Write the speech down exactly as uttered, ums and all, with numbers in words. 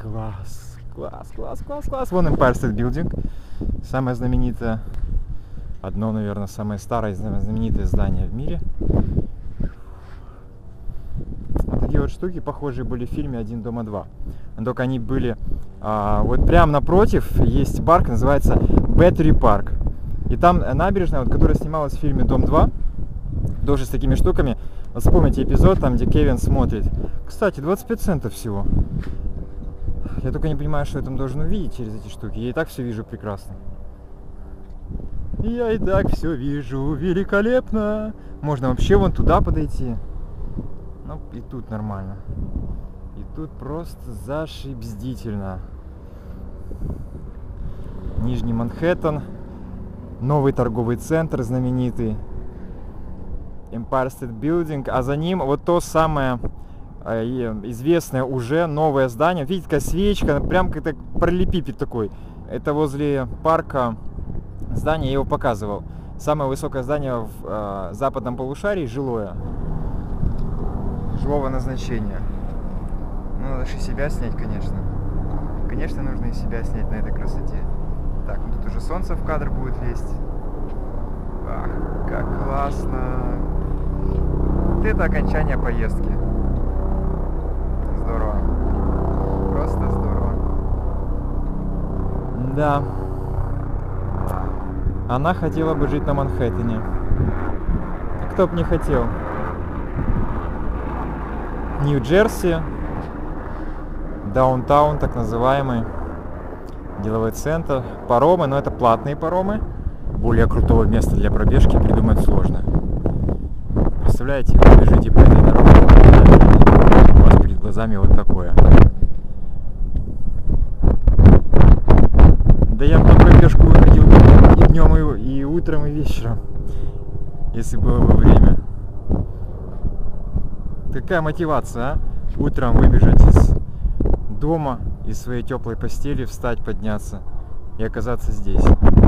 Класс, класс, класс, класс, класс. Вон Empire State Building. Самое знаменитое, одно, наверное, самое старое, знаменитое здание в мире. Такие вот штуки похожие были в фильме «Один дома два». Только они были а, вот прямо напротив есть парк, называется Battery Park. И там набережная, вот, которая снималась в фильме «Дом два», тоже с такими штуками. Вот вспомните эпизод, там, где Кевин смотрит. Кстати, двадцать пять центов всего. Я только не понимаю, что я там должен увидеть через эти штуки. Я и так все вижу прекрасно. Я и так все вижу великолепно. Можно вообще вон туда подойти. Ну, и тут нормально. И тут просто зашибздительно. Нижний Манхэттен. Новый торговый центр знаменитый. Empire State Building. А за ним вот то самое э, известное уже новое здание. Видите, такая свечка. Прям как параллелепипед такой. Это возле парка здание, я его показывал. Самое высокое здание в э, западном полушарии, жилое. Жилого назначения. Ну, надо же и себя снять, конечно. Конечно, нужно и себя снять на этой красоте. Так, ну тут уже солнце в кадр будет лезть. Ах, как классно. Вот это окончание поездки. Здорово. Просто здорово. Да. Она хотела бы жить на Манхэттене. Кто б не хотел. Нью-Джерси, даунтаун, так называемый, деловой центр, паромы, но это платные паромы. Более крутого места для пробежки придумать сложно. Представляете, вы бежите по этой дороге, у вас перед глазами вот такое. Да я бы на пробежку выходил и днем, и, и утром, и вечером, если было бы время. Какая мотивация, а? Утром выбежать из дома, из своей теплой постели, встать, подняться и оказаться здесь.